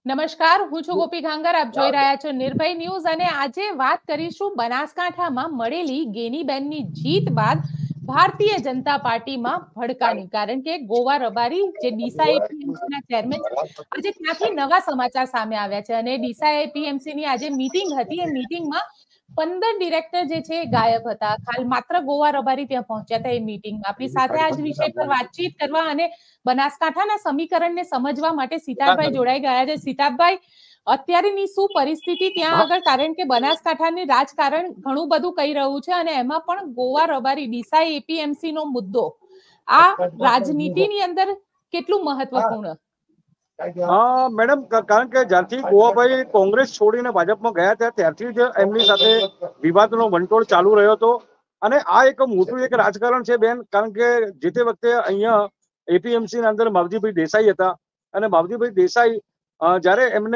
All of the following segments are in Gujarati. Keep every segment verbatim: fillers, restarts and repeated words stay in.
નમસ્કાર, હું છું ગોપી ઘાંગર. આપ જોઈ રહ્યા છો નિર્ભય ન્યૂઝ અને આજે વાત કરીશું બનાસકાંઠામાં મળેલી ગેનીબેનની જીત બાદ ભારતીય જનતા પાર્ટીમાં ભડકાની. કારણ કે ગોવા રબારી જે ડીસા એપીએમસી ના ચેરમેન છે, આજે ત્યાંથી નવા સમાચાર સામે આવ્યા છે અને ડીસા એપીએમસી ની આજે મીટિંગ હતી. એ મીટિંગમાં પંદર ડિરેક્ટર જે છે ગાયબ હતા. ખાલી માત્ર ગોવા રબારી ત્યાં પહોંચ્યા હતા એ મીટિંગમાં. આપણી સાથે આ જ વિષય પર વાતચીત કરવા અને બનાસકાંઠાના સમીકરણને સમજવા માટે સિતારભાઈ જોડાઈ ગયા છે. સિતારભાઈ, અત્યારેની શું પરિસ્થિતિ ત્યાં આગળ? કારણ કે બનાસકાંઠાની રાજકારણ ઘણું બધું કહી રહ્યું છે અને એમાં પણ ગોવા રબારી ડીસા એપીએમસી નો મુદ્દો આ રાજનીતિની અંદર કેટલું મહત્વપૂર્ણ? મેડમ, કારણ કે જ્યારથી ગોવાભાઈ કોંગ્રેસ છોડીને ભાજપમાં ગયા હતા ત્યારથી જ એમની સાથે વિવાદનો વંટોળ ચાલુ રહ્યો હતો અને આ એક મોટું એક રાજકારણ છે બેન. કારણ કે જે તે વખતે અહીંયા એપીએમસી ના અંદર માવજીભાઈ દેસાઈ હતા અને માવજીભાઈ દેસાઈ જયારે એમને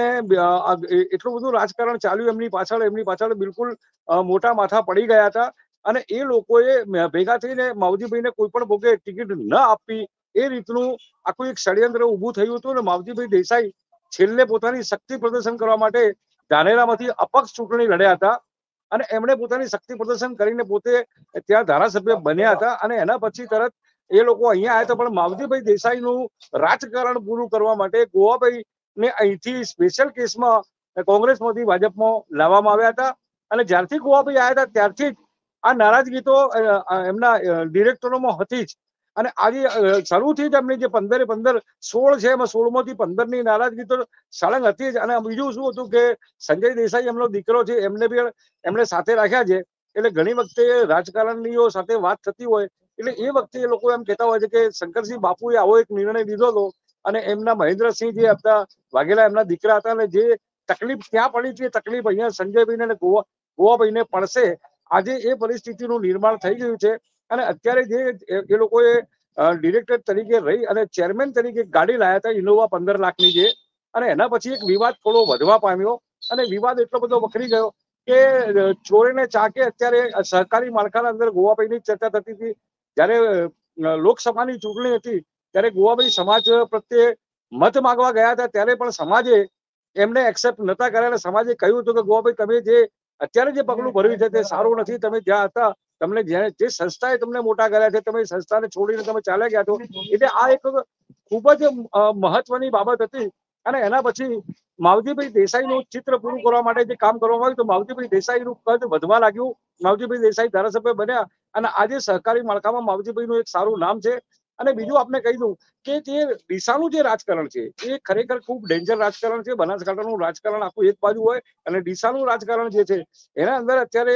એટલું બધું રાજકારણ ચાલ્યું એમની પાછળ એમની પાછળ બિલકુલ મોટા માથા પડી ગયા હતા અને એ લોકોએ ભેગા થઈને માવજીભાઈને કોઈ પણ ભોગે ટિકિટ ન આપવી એ રીતનું આખું એક ષડયંત્ર ઉભું થયું હતું અને માવજીભાઈ દેસાઈ છેલ્લે પોતાની શક્તિ પ્રદર્શન કરવા માટે ધાનેરામાંથી અપક્ષ ચૂંટણી લડ્યા હતા અને એમણે પોતાની શક્તિ પ્રદર્શન કરીને પોતે ત્યાં ધારાસભ્ય બન્યા હતા અને એના પછી તરત એ લોકો અહીંયા આવ્યા હતા. પણ માવજીભાઈ દેસાઈનું રાજકારણ પૂરું કરવા માટે ગોવાભાઈ ને અહીંથી સ્પેશિયલ કેસમાં કોંગ્રેસમાંથી ભાજપમાં લાવવામાં આવ્યા હતા અને જ્યારથી ગોવાભાઈ આવ્યા હતા ત્યારથી જ આ નારાજગી તો એમના ડિરેક્ટરોમાં હતી જ અને આજે શરૂથી જ એમની જે પંદરે પંદર સોળ છે એમાં સોળ માંથી પંદર ની નારાજગી તો સળંગ હતી જ. અને બીજું શું હતું કે સંજય દેસાઈ એમનો દીકરો છે, એમને બી એમણે સાથે રાખ્યા છે. એટલે ઘણી વખતે રાજકારણીઓ સાથે વાત થતી હોય એટલે એ વખતે એ લોકો એમ કહેતા હોય છે કે શંકરસિંહ બાપુએ આવો એક નિર્ણય લીધો હતો અને એમના મહેન્દ્રસિંહ જે હતા વાઘેલા એમના દીકરા હતા અને જે તકલીફ ત્યાં પડી છે તકલીફ અહીંયા સંજયભાઈને અને ગોવા ગોવાભાઈને પડશે. આજે એ પરિસ્થિતિનું નિર્માણ થઈ ગયું છે અને અત્યારે જે એ લોકોએ ડિરેક્ટર તરીકે રહી અને ચેરમેન તરીકે ગાડી લાયા હતા ઇનોવા પંદર લાખની જે, અને એના પછી એક વિવાદ થોડો વધવા પામ્યો અને વિવાદ એટલો બધો વકરી ગયો કે ચોરીને ચાકે અત્યારે સહકારી માળખાના અંદર ગોવાભાઈની ચર્ચા થતી હતી. જયારે લોકસભાની ચૂંટણી હતી ત્યારે ગોવાભાઈ સમાજ પ્રત્યે મત માંગવા ગયા હતા ત્યારે પણ સમાજે એમને એક્સેપ્ટ નતા કર્યા અને સમાજે કહ્યું હતું કે ગોવાભાઈ તમે જે અત્યારે જે પગલું ભર્યું છે તે સારું નથી. તમે જ્યાં હતા તમને જે સંસ્થાએ તમને મોટા કર્યા છે તમે સંસ્થાને છોડીને તમે ચાલ્યા ગયા છો. એટલે આ એક ખૂબ જ મહત્વની બાબત હતી અને એના પછી માવજીભાઈ દેસાઈનું ચિત્ર પૂરું કરવા માટે જે કામ કરવામાં આવ્યું તો માવજીભાઈ દેસાઈનું કદ વધવા લાગ્યું. માવજીભાઈ દેસાઈ ધારાસભ્ય બન્યા અને આજે સહકારી માળખામાં માવજીભાઈનું એક સારું નામ છે. અને બીજું આપણે કહી દઉં કે જે ડીસાનું જે રાજકારણ છે એ ખરેખર ખૂબ ડેન્જર રાજકારણ છે. બનાસકાંઠાનું રાજકારણ આખું એક બાજુ હોય અને ડીસાનું રાજકારણ જે છે એના અંદર અત્યારે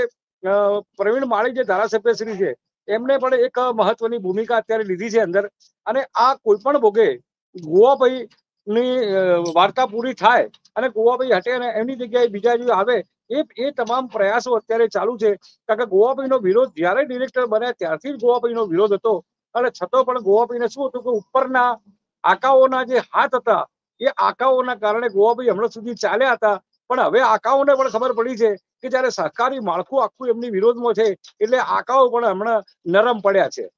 પ્રવીણ માળી જે ધારાસભ્ય શ્રી છે એમને પણ એક મહત્વની ભૂમિકા અત્યારે લીધી છે અંદર. અને આ કોઈ પણ ભોગે ગોવાભાઈ ની વાર્તા પૂરી થાય અને ગોવાભાઈ હટે અને એમની જગ્યાએ બીજા જે આવે એ એ તમામ પ્રયાસો અત્યારે ચાલુ છે. કારણ કે ગોવાભાઈનો વિરોધ જયારે ડિરેક્ટર બન્યા ત્યારથી જ ગોવાભાઈનો વિરોધ હતો અને છતાં પણ ગોવાભાઈને શું હતું કે ઉપરના આકાઓના જે હાથ હતા એ આકાઓના કારણે ગોવાભાઈ હમણાં સુધી ચાલ્યા હતા. પણ હવે આકાઓને પણ ખબર પડી છે કે જયારે સહકારી માળખું આખું એમની વિરોધમાં છે એટલે આકાઓ પણ હમણાં નરમ પડ્યા છે.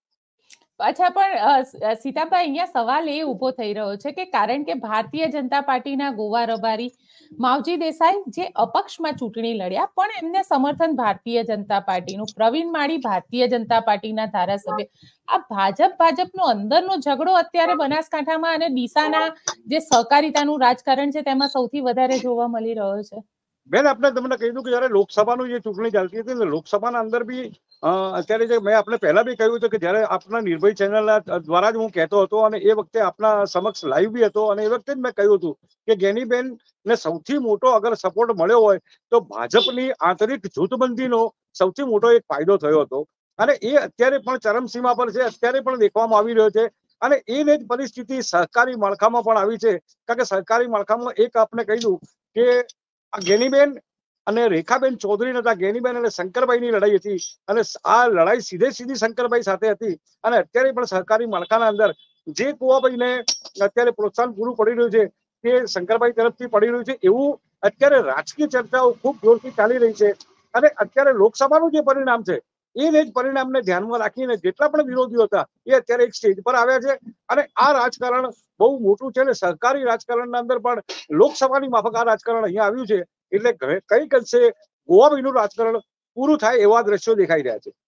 અચ્છા, પણ સીતાભાઈ, અહીંયા સવાલ એ ઉભો થઈ રહ્યો છે કે કારણ કે ભારતીય જનતા પાર્ટીના ગોવા રબારી માવજી દેસાઈ જે અપક્ષમાં ચૂંટણી લડ્યા પણ એમને સમર્થન ભારતીય જનતા પાર્ટીનું, પ્રવીણ માળી ભારતીય જનતા પાર્ટીના ધારાસભ્ય, આ ભાજપ ભાજપનો અંદરનો ઝઘડો અત્યારે બનાસકાંઠામાં અને ડીસાના જે સહકારિતાનું રાજકારણ છે તેમાં સૌથી વધારે જોવા મળી રહ્યો છે. બેન, આપણે તમને કહી દઉં કે જયારે લોકસભાનું જે ચૂંટણી ચાલતી હતી ને લોકસભાના અંદર બી અત્યારે જે મેં આપણે પહેલા બી કહ્યું હતું કે જયારે આપના નિર્ભય ચેનલના દ્વારા જ હું કહેતો હતો અને એ વખતે આપના સમક્ષ લાઈવ બી હતો અને એ વખતે જ મેં કહ્યું હતું કે ગેનીબેન ને સૌથી મોટો અગર સપોર્ટ મળ્યો હોય તો ભાજપની આંતરિક જૂથબંધીનો સૌથી મોટો એક ફાયદો થયો હતો અને એ અત્યારે પણ ચરમસીમા પર છે. અત્યારે પણ દેખવામાં આવી રહ્યો છે અને એને જ પરિસ્થિતિ સહકારી માળખામાં પણ આવી છે. કારણ કે સહકારી માળખામાં એક આપણે કહી દઉં કે આ ગેનીબેન અને રેખાબેન ચૌધરી નતા, ગેનીબેન અને શંકરભાઈની લડાઈ હતી અને આ લડાઈ સીધે સીધી શંકરભાઈ સાથે હતી. અને અત્યારે પણ સહકારી માળખાના અંદર જે ગોવાભાઈને અત્યારે પ્રોત્સાહન પૂરું પડી રહ્યું છે તે શંકરભાઈ તરફથી પડી રહ્યું છે એવું અત્યારે રાજકીય ચર્ચાઓ ખૂબ જોરથી ચાલી રહી છે. અને અત્યારે લોકસભાનું જે પરિણામ છે એને જ પરિણામને ધ્યાનમાં રાખીને જેટલા પણ વિરોધીઓ હતા એ અત્યારે એક સ્ટેજ પર આવ્યા છે અને આ રાજકારણ બહુ મોટું છે ને સરકારી રાજકારણના અંદર પણ લોકસભાની માફક આ રાજકારણ અહીંયા આવ્યું છે એટલે કઈક અંશે ગોવાભાઈનું રાજકારણ પૂરું થાય એવા દ્રશ્યો દેખાઈ રહ્યા છે.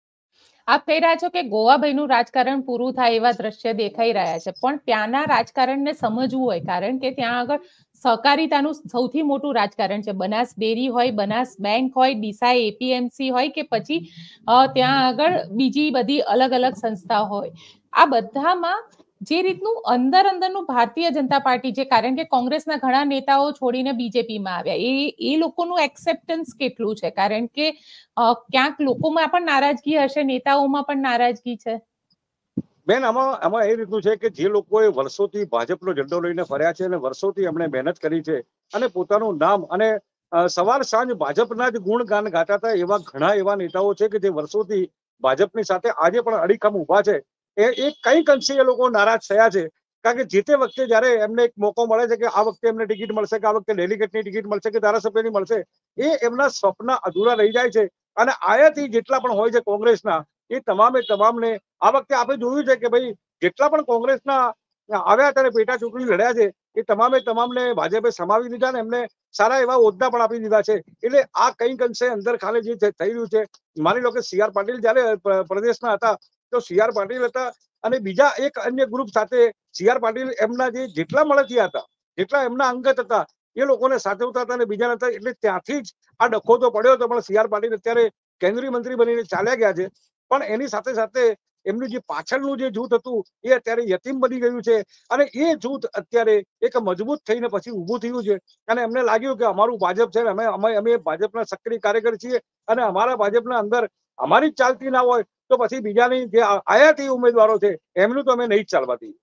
આપ કહી રહ્યા છો કે ગોવાભાઈનું રાજકારણ પૂરું થાય એવા દ્રશ્ય દેખાઈ રહ્યા છે, પણ ત્યાંના રાજકારણને સમજવું હોય, કારણ કે ત્યાં આગળ સહકારિતાનું સૌથી મોટું રાજકારણ છે. બનાસ ડેરી હોય, બનાસ બેંક હોય, ડીસા એપીએમસી હોય કે પછી ત્યાં આગળ બીજી બધી અલગ અલગ સંસ્થા હોય, આ બધામાં જે રીતનું અંદર અંદરનું ભારતીય જનતા પાર્ટી છે, કારણ કે કોંગ્રેસના ઘણા નેતાઓ છોડીને બીજેપીમાં આવ્યા, એ એ લોકોનું એક્સેપ્ટન્સ કેટલું છે? કારણ કે ક્યાંક લોકોમાં પણ નારાજગી હશે, નેતાઓમાં પણ નારાજગી છે. બેન, આમાં આમાં એ રીતનું છે કે જે લોકોએ વર્ષોથી ભાજપનો ઝંડો લઈને ફર્યા છે અને વર્ષોથી એમણે મહેનત કરી છે અને પોતાનું નામ અને સવાર સાંજ ભાજપના જ ગુણગાન ગાતા હતા એવા ઘણા એવા નેતાઓ છે કે જે વર્ષોથી ભાજપની સાથે આજે પણ અડીખમ ઉભા છે. એ એ કંઈક અંશે એ લોકો નારાજ થયા છે, કારણ કે જે તે વખતે જયારે એમને એક મોકો મળે છે કે આ વખતે એમને ટિકિટ મળશે, કે આ વખતે ડેલિગેટની ટિકિટ મળશે, કે ધારાસભ્યની મળશે, એ એમના સ્વપ્ન અધૂરા રહી જાય છે. અને આયાથી જેટલા પણ હોય છે કોંગ્રેસના, એ તમામે તમામને આ વખતે આપણે જોયું છે કે ભાઈ જેટલા પણ કોંગ્રેસના આવ્યા હતા અને પેટા ચૂંટણી લડ્યા છે એ તમામે તમામને ભાજપે સમાવી દીધા ને એમને સારા એવા હોદ્દા પણ આપી દીધા છે. એટલે આ કંઈક અંશે અંદર ખાલે જે થઈ રહ્યું છે, માની લો કે સી આર પાટીલ જયારે પ્રદેશના હતા તો સી આર પાટીલ હતા અને બીજા એક અન્ય ગ્રુપ સાથે સી આર પાટીલ એમના જે જેટલા મળતિયા હતા, જેટલા એમના અંગત હતા, એ લોકોને સાચવતા હતા અને બીજા હતા. એટલે ત્યાંથી જ આ ડખો તો પડ્યો હતો. પણ સી આર પાટીલ અત્યારે કેન્દ્રીય મંત્રી બનીને ચાલ્યા ગયા છે, પણ એની સાથે સાથે એમનું જે પાછળનું જે જૂથ હતું એ અત્યારે યતીમ બની ગયું છે અને એ જૂથ અત્યારે એક મજબૂત થઈને પછી ઊભું થયું છે અને એમને લાગ્યું કે અમારું ભાજપ છે, અમે અમે અમે ભાજપના સક્રિય કાર્યકર છીએ અને અમારા ભાજપના અંદર અમારી જ ચાલતી ના હોય તો પછી બીજાની જે આયાતી ઉમેદવારો છે એમનું તો અમે નહીં જ ચાલવા દઈએ.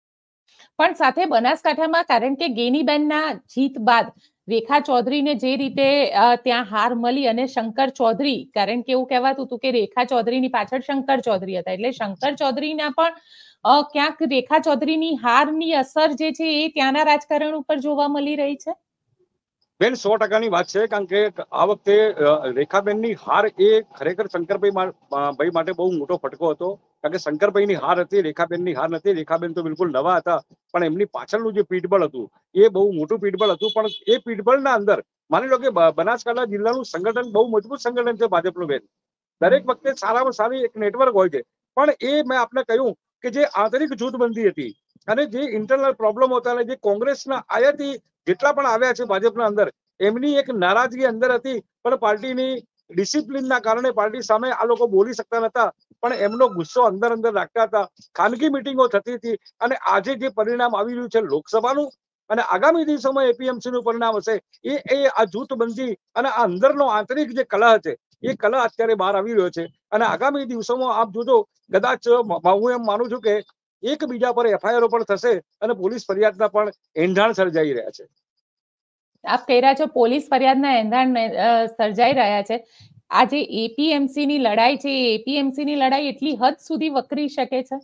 પણ સાથે બનાસકાંઠામાં, કારણ કે ગેનીબેનના જીત બાદ રેખા ચૌધરીને જે રીતે ત્યાં હાર મળી અને શંકર ચૌધરી, કારણ કે એવું કહેવાતું હતું કે રેખા ચૌધરીની પાછળ શંકર ચૌધરી હતા, એટલે શંકર ચૌધરીના પણ ક્યાંક રેખા ચૌધરીની હારની અસર જે છે એ ત્યાંના રાજકારણ ઉપર જોવા મળી રહી છે. બેન, સો ટકાની વાત છે, કારણ કે આ વખતે રેખાબેનની હાર એ ખરેખર શંકરભાઈ ભાઈ માટે બહુ મોટો ફટકો હતો, કારણ કે શંકરભાઈની હાર હતી, રેખાબેનની હાર નથી. રેખાબેન તો બિલકુલ નવા હતા, પણ એમની પાછળનું જે પીઠબળ હતું એ બહુ મોટું પીઠબળ હતું. પણ એ પીઠબળના અંદર માની લો કે બનાસકાંઠા જિલ્લાનું સંગઠન બહુ મજબૂત સંગઠન છે ભાજપનું. બેન, દરેક વખતે સારામાં સારી એક નેટવર્ક હોય છે, પણ એ મેં આપને કહ્યું કે જે આંતરિક જૂથબંધી હતી અને જે ઇન્ટરનલ પ્રોબ્લેમ હતા અને જે કોંગ્રેસના આયાતી જેટલા પણ આવ્યા છે ભાજપના અંદર, એમની એક નારાજગી અંદર હતી. પણ પાર્ટીની ડિસિપ્લિનના કારણે પાર્ટી સામે આ લોકો બોલી શકતા નતા, પણ એમનો ગુસ્સો અંદર અંદર રાખતા હતા. ખાનગી મિટિંગો થતી હતી અને આજે જે પરિણામ આવી રહ્યું છે લોકસભાનું અને આગામી દિવસોમાં એપીએમસી નું પરિણામ હશે, એ એ આ જૂથબંધી અને આ અંદરનો આંતરિક જે કલહ છે એ કલહ અત્યારે બહાર આવી રહ્યો છે. અને આગામી દિવસોમાં આપ જોજો, કદાચ હું એમ માનું છું કે એકબીજા પર એફઆઈઆર પણ થશે અને પોલીસ ફરિયાદના પણ એંધાણ સર્જાઈ રહ્યા છે. આપ કહી રહ્યા છો પોલીસ ફરિયાદના એંધાણ સર્જાઈ રહ્યા છે. આજે એપીએમસી ની લડાઈ છે, એપીએમસી ની લડાઈ એટલી હદ સુધી વકરી શકે છે?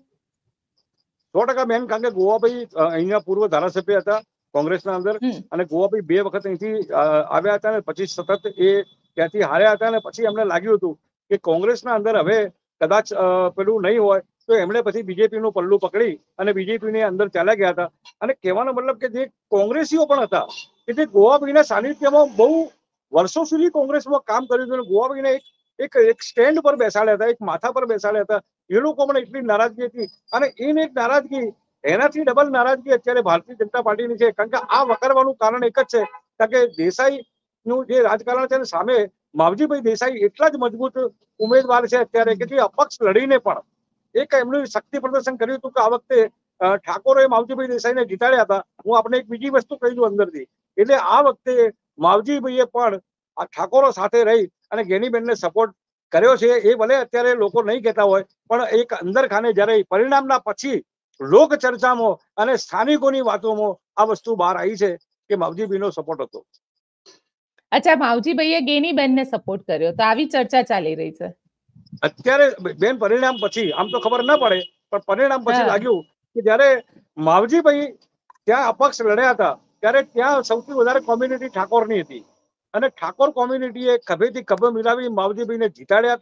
સો ટકા બેન, કારણ કે ગોવાભાઈ અહીંયા પૂર્વ ધારાસભ્ય હતા કોંગ્રેસના અંદર અને ગોવાભાઈ બે વખત અહીંથી આવ્યા હતા અને પછી સતત એ ત્યાંથી હાર્યા હતા અને પછી એમને લાગ્યું હતું કે કોંગ્રેસના અંદર હવે કદાચ પેલું નહીં હોય તો એમણે પછી બીજેપી નું પલ્લું પકડી અને બીજેપી ની અંદર ચાલ્યા ગયા હતા. અને કહેવાનો મતલબ કે જે કોંગ્રેસીઓ પણ હતા કે જે ગોવાભાઈના સાનિધ્યમાં બહુ વર્ષો સુધી કોંગ્રેસમાં કામ કર્યું હતું, ગોવાભાઈને એક એક એક સ્ટેન્ડ પર બેસાડ્યા હતા, એક માથા પર બેસાડ્યા હતા, એ લોકો પણ એટલી નારાજગી હતી. અને એને એક નારાજગી, એનાથી ડબલ નારાજગી અત્યારે ભારતીય જનતા પાર્ટીની છે, કારણ કે આ વકરવાનું કારણ એક જ છે, કારણ કે દેસાઈ નું જે રાજકારણ છે સામે માવજીભાઈ દેસાઈ એટલા જ મજબૂત ઉમેદવાર છે અત્યારે કે જે અપક્ષ લડીને પણ એક એમનું શક્તિ પ્રદર્શન કર્યું હતું કે આ વખતે ઠાકોરે માવજીભાઈ દેસાઈને જીતાડ્યા હતા. હું આપણે એક બીજી વસ્તુ કહી દઉં અંદરથી, એટલે આ વખતે માવજીભાઈએ પણ આ ઠાકોરો સાથે રહી અને ગેનીબેનને સપોર્ટ કર્યો છે. એ ભલે અત્યારે લોકો નહીં કહેતા હોય, પણ એક અંદર ખાને જયારે પરિણામના પછી લોક ચર્ચામાં અને સ્થાનિકોની વાતોમાં આ વસ્તુ બહાર આવી છે કે માવજીભાઈનો સપોર્ટ હતો. અચ્છા, માવજીભાઈએ ગેનીબેનને સપોર્ટ કર્યો, તો આવી ચર્ચા ચાલી રહી છે અત્યારે. બેન, પરિણામ પછી આમ તો ખબર ના પડે, પણ પરિણામ પછી લાગ્યું કે જયારે માવજીભાઈ ત્યાં અપક્ષ લડ્યા હતા ત્યારે ત્યાં સૌથી વધારે કોમ્યુનિટી ઠાકોરની હતી અને ઠાકોર કોમ્યુનિટીએ ખભેથી ખભે મિલાવી માવજીભાઈને જીતાડ્યા હતા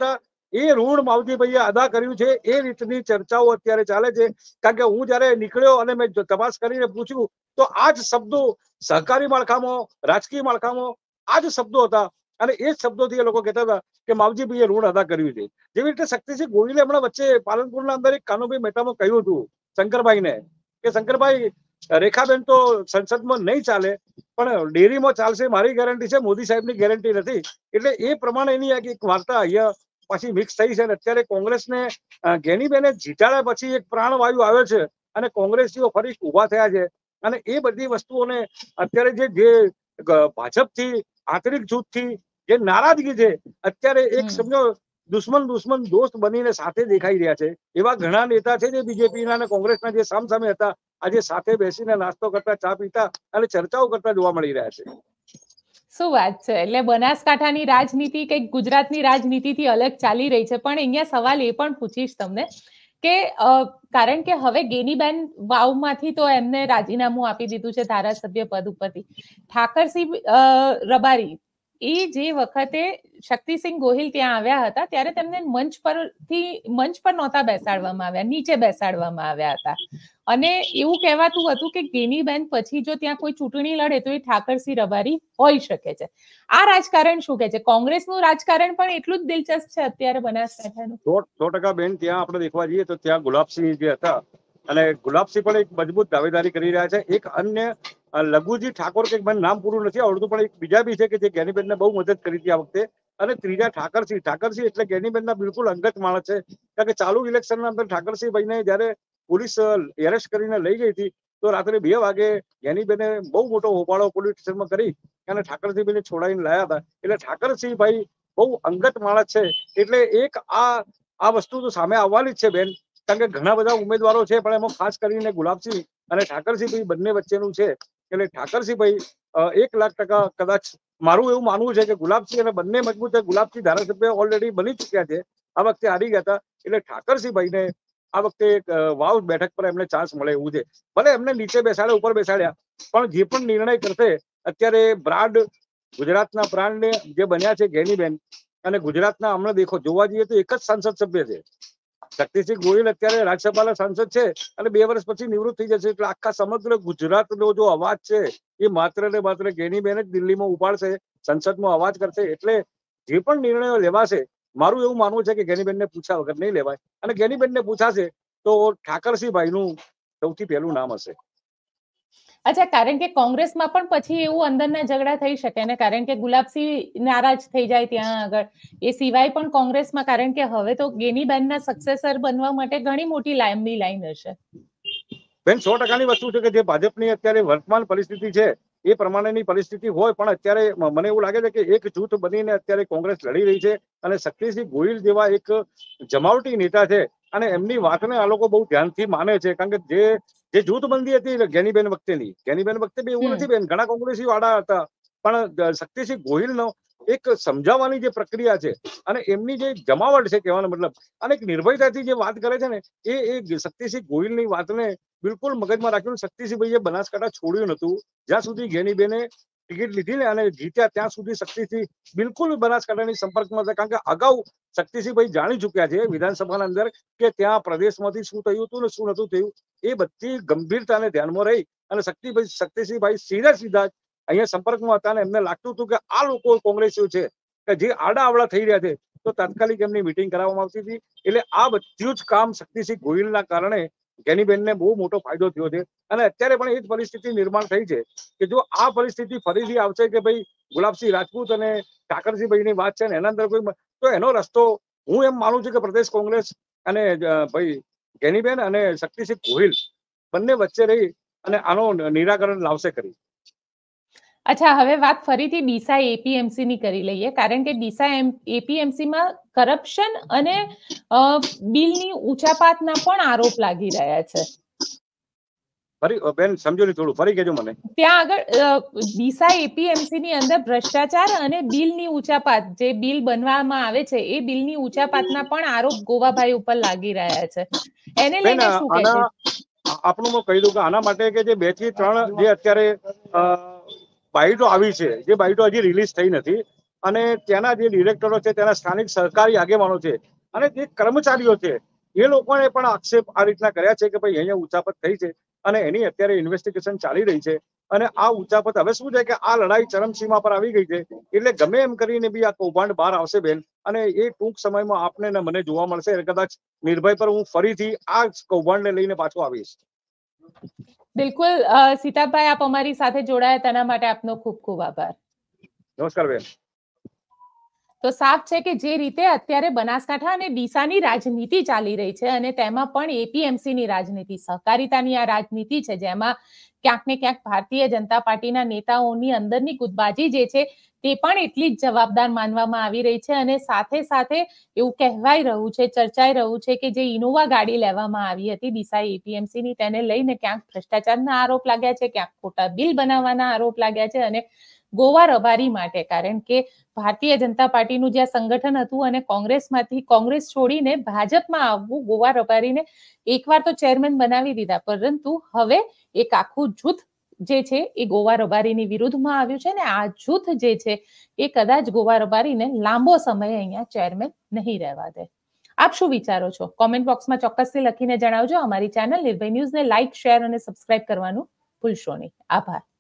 એ ઋણ માવજીભાઈએ અદા કર્યું છે એ રીતની ચર્ચાઓ અત્યારે ચાલે છે. કારણ કે હું જયારે નીકળ્યો અને મેં તપાસ કરીને પૂછ્યું તો આ જ શબ્દો સહકારી માળખામાં, રાજકીય માળખામાં આ જ શબ્દો હતા અને એ જ શબ્દોથી એ લોકો કહેતા હતા કે માવજીભાઈએ ઋણ અદા કર્યું છે. જેવી રીતે શક્તિસિંહ ગોહિલે હમણાં વચ્ચે પાલનપુરના અંદર એક કાનુભાઈ મહેતામાં કહ્યું હતું શંકરભાઈને કે શંકરભાઈ રેખાબેન તો સંસદમાં નહીં ચાલે પણ ડેરીમાં ચાલશે, મારી ગેરંટી છે, મોદી સાહેબની ગેરંટી નથી. એટલે એ પ્રમાણેની એક વાર્તા અહીંયા પાછી મિક્સ થઈ છે અને અત્યારે કોંગ્રેસને ગેનીબેને જીતાડ્યા પછી એક પ્રાણવાયુ આવ્યો છે અને કોંગ્રેસીઓ ફરી ઉભા થયા છે. અને એ બધી વસ્તુઓને અત્યારે જે જે ભાજપથી આંતરિક જૂથથી જે નારાજગી છે અત્યારે એક સમજો દુશ્મન દુશ્મન દોસ્ત બનીને સાથે દેખાઈ રહ્યા છે. એવા ઘણા નેતા છે જે બીજેપીના અને કોંગ્રેસના જે સામસામે હતા આજે સાથે બેસીને નાસ્તો કરતા, ચા પીતા અને ચર્ચાઓ કરતા જોવા મળી રહ્યા છે. શું વાત છે. એટલે બનાસકાંઠાની રાજનીતિ કઈક ગુજરાતની રાજનીતિથી અલગ ચાલી રહી છે. પણ અહીંયા સવાલ એ પણ પૂછીશ તમને કે કારણ કે હવે ગેનીબેન વાવમાંથી તો એમને રાજીનામું આપી દીધું છે ધારાસભ્ય પદ ઉપરથી. ઠાકરસિંહ રબારી એ જે વખતે શક્તિસિંહ ગોહિલ ત્યાં આવ્યા હતા ત્યારે તેમને મંચ પરથી મંચ પર નહોતા બેસાડવામાં આવ્યા, નીચે બેસાડવામાં આવ્યા હતા અને એવું કહેવાતું હતું કે ગેનીબેન પછી જો ત્યાં કોઈ ચૂંટણી લડે તો એ ઠાકરસિંહ રબારી હોઈ શકે છે. આ રાજકારણ શું કે છે? કોંગ્રેસનું રાજકારણ પણ એટલું જ દિલચસ્પ છે અત્યારે બનાસકાંઠાનું. સો સો ટકા બેન. ત્યાં આપણે દેખવા જઈએ તો ત્યાં ગુલાબસિંહ જે હતા અને ગુલાબસિંહ પણ એક મજબૂત દાવેદારી કરી રહ્યા છે. એક અન્ય લઘુજી ઠાકોર કે મને નામ પૂરું નથી આવડતું પણ એક બીજા બી છે કે જે ગેનીબેનને બહુ મદદ કરી હતી આ વખતે. અને ત્રીજા ઠાકરસિંહ ઠાકરસિંહ એટલે ગેનીબેનના બિલકુલ અંગત માણસ છે. કારણ કે ચાલુ ઇલેક્શનના અંદર ઠાકરસિંહભાઈને જયારે પોલીસ એરેસ્ટ કરીને લઈ ગઈ હતી તો રાત્રે બે વાગે ગેનીબેને બહુ મોટો હોબાળો પોલીસ સ્ટેશનમાં કરી અને ઠાકરસિંહભાઈને છોડાવીને લાયા હતા. એટલે ઠાકરસિંહભાઈ બહુ અંગત માણસ છે. એટલે એક આ આ વસ્તુ તો સામે આવવાની જ છે બેન. કારણ કે ઘણા બધા ઉમેદવારો છે પણ એમાં ખાસ કરીને ગુલાબસિંહ અને ઠાકરસિંહભાઈ બંને વચ્ચેનું છે. એટલે ઠાકરસિંહભાઈ એક લાખ ટકા કદાચ મારું એવું માનવું છે કે ગુલાબસિંહ અને બંને મજબૂત છે. ગુલાબસિંહ ધારાસભ્ય ઓલરેડી બની ચુક્યા છે, આ વખતે હારી ગયા હતા. એટલે ઠાકરસિંહભાઈને આ વખતે એક વાવ બેઠક પર એમને ચાન્સ મળે એવું છે. ભલે એમને નીચે બેસાડ્યા, ઉપર બેસાડ્યા, પણ જે પણ નિર્ણય કરશે અત્યારે બ્રાન્ડ ગુજરાતના બ્રાન્ડ જે બન્યા છે ગેનીબેન અને ગુજરાતના હમણાં દેખો જોવા જઈએ તો એક જ સાંસદ સભ્ય છે. શક્તિસિંહ ગોહિલ અત્યારે રાજ્યસભાના સાંસદ છે અને બે વર્ષ પછી નિવૃત્ત થઈ જશે. એટલે આખા સમગ્ર ગુજરાતનો જો અવાજ છે એ માત્ર ને માત્ર ગેનીબેન જ દિલ્હીમાં ઉપાડશે, સંસદમાં અવાજ કરશે. એટલે જે પણ નિર્ણયો લેવાશે મારું એવું માનવું છે કે ગેનીબેનને પૂછ્યા વગર નહીં લેવાય અને ગેનીબેનને પૂછાશે તો ઠાકરસિંહભાઈનું સૌથી પહેલું નામ હશે. અચ્છા, કારણ કે કોંગ્રેસમાં પણ પછી એવું અંદરના ઝઘડા થઈ શકે ને, કારણ કે ગુલાબસિંહ નારાજ થઈ જાય ત્યાં આગળ. એ સિવાય પણ કોંગ્રેસમાં, કારણ કે હવે તો ગેનીબેનના સક્સેસર બનવા માટે ઘણી મોટી લાંબી લાઈન હશે. બેન સો ટકાની વસ્તુ છે કે જે ભાજપની અત્યારે વર્તમાન પરિસ્થિતિ છે એ પ્રમાણેની પરિસ્થિતિ હોય પણ અત્યારે મને એવું લાગે છે કે એક જૂથ બનીને અત્યારે કોંગ્રેસ લડી રહી છે અને શક્તિસિંહ ગોહિલ જેવા એક જમાવટી નેતા છે અને એમની વાતને આ લોકો બહુ ધ્યાનથી માને છે. કારણ કે જે જે જૂથબંધી હતી ગેનીબેન વખતેની, ગેનીબેન વખતે બી એવું નથી બેન, ઘણા કોંગ્રેસી વાળા હતા પણ શક્તિસિંહ ગોહિલનો એક સમજાવવાની જે પ્રક્રિયા છે અને એમની જે જમાવટ છે કહેવાનો મતલબ, અને એક નિર્ભયતાથી જે વાત કરે છે ને એ એ શક્તિસિંહ ગોહિલની વાતને બિલકુલ મગજમાં રાખ્યું. શક્તિસિંહભાઈએ બનાસકાંઠા છોડ્યું નતું જ્યાં સુધી ગેનીબેને ટિકિટ લીધી ને અને જીત્યા ત્યાં સુધી શક્તિસિંહ બિલકુલ બનાસકાંઠાની સંપર્કમાં હતા. કારણ કે અગાઉ શક્તિસિંહભાઈ જાણી ચુક્યા છે વિધાનસભાના અંદર કે ત્યાં પ્રદેશમાંથી શું થયું હતું ને શું નતું થયું. એ બધી ગંભીરતાને ધ્યાનમાં રહી અને શક્તિભાઈ શક્તિસિંહભાઈ સીધા સીધા અહીંયા સંપર્કમાં હતા અને એમને લાગતું હતું કે આ લોકો કોંગ્રેસીઓ છે કે જે આડા આવડા થઈ રહ્યા છે તો તાત્કાલિક એમની મિટિંગ કરાવવામાં આવતી હતી. એટલે આ બધું જ કામ શક્તિસિંહ ગોહિલના કારણે ગેનીબેનને બહુ મોટો ફાયદો થયો છે અને અત્યારે પણ એ જ પરિસ્થિતિ નિર્માણ થઈ છે કે જો આ પરિસ્થિતિ ફરીથી આવશે કે ભાઈ ગુલાબસિંહ રાજપૂત અને ઠાકરસિંહભાઈની વાત છે ને એના અંદર કોઈ તો એનો રસ્તો હું એમ માનું છું કે પ્રદેશ કોંગ્રેસ અને ભાઈ ગેનીબેન અને શક્તિસિંહ ગોહિલ બંને વચ્ચે રહી અને આનો નિરાકરણ લાવશે કરી. અચ્છા, હવે વાત ફરીથી ડીસા એપીએમસી ની કરી લઈએ, કારણ કે ડીસા એપીએમસી માં કરપ્શન અને બિલની ઊંચાપાતના પણ આરોપ લાગી રહ્યા છે. ફરી બેન સમજો નહીં, થોડું ફરી કહેજો મને. ત્યાં આગળ ડીસા એપીએમસી ની અંદર ભ્રષ્ટાચાર અને બિલની ઊંચાપાત, જે બિલ બનવામાં આવે છે એ બિલની ઊંચાપાતના પણ આરોપ ગોવાભાઈ ઉપર લાગી રહ્યા છે. એને લઈને શું કહે છે? આપણું હું કહી દઉં કે આના માટે કે જે બે થી ત્રણ જે અત્યારે બાઇટો આવી છે, જે બાઇટો હજી રિલીઝ થઈ નથી અને ત્યાંના જે ડિરેક્ટરો છે, ત્યાંના સ્થાનિક સરકારી આગેવાનો છે, અને જે કર્મચારીઓ છે એ લોકોને પણ આક્ષેપ આ રીતના કર્યા છે કે ભાઈ અહીંયા ઉચાપત થઈ છે અને એની અત્યારે ઇન્વેસ્ટિગેશન ચાલી રહી છે. અને આ ઉચાપત હવે શું છે કે આ લડાઈ ચરમસીમા પર આવી ગઈ છે, એટલે ગમે એમ કરીને બી આ કૌભાંડ બહાર આવશે બેન, અને એ ટૂંક સમયમાં આપને ને મને જોવા મળશે. કદાચ નિર્ભય પર હું ફરીથી આ કૌભાંડને લઈને પાછો આવીશ. બિલકુલ સીતાભાઈ, આપ અમારી સાથે જોડાયા તેના માટે આપનો ખૂબ ખૂબ આભાર. નમસ્કાર બેન. તો સાફ છે કે જે રીતે અત્યારે બનાસકાંઠા અને ડીસાની રાજનીતિ ચાલી રહી છે અને તેમાં પણ એપીએમસીની રાજનીતિ, સહકારિતાની આ રાજનીતિ છે, જેમાં ક્યાંક ને ક્યાંક ભારતીય જનતા પાર્ટીના નેતાઓની અંદરની કૂદબાજી જે છે તે પણ એટલી જ જવાબદાર માનવામાં આવી રહી છે. અને સાથે સાથે એવું કહેવાય રહ્યું છે, ચર્ચાઈ રહ્યું છે કે જે ઇનોવા ગાડી લેવામાં આવી હતી ડીસા એપીએમસીની, તેને લઈને ક્યાંક ભ્રષ્ટાચારના આરોપ લાગ્યા છે, ક્યાંક ખોટા બિલ બનાવવાના આરોપ લાગ્યા છે. અને ગોવા રબારી માટે, કારણ કે ભારતીય જનતા પાર્ટીનું જે સંગઠન હતું અને કોંગ્રેસમાંથી કોંગ્રેસ છોડીને ભાજપમાં આવવું, ગોવા રબારીને એકવાર તો ચેરમેન બનાવી દીધા, પરંતુ હવે એક આખું જૂથ જે છે એ ગોવા રબારીની વિરુદ્ધમાં આવ્યું છે. ને આ જૂથ જે છે એ કદાચ ગોવા રબારીને લાંબો સમય અહીંયા ચેરમેન નહીં રહેવા દે. આપ શું વિચારો છો? કોમેન્ટ બોક્સમાં ચોક્કસથી લખીને જણાવજો. અમારી ચેનલ નિર્ભય ન્યૂઝને લાઇક, શેર અને સબસ્ક્રાઇબ કરવાનું ભૂલશો નહીં. આભાર.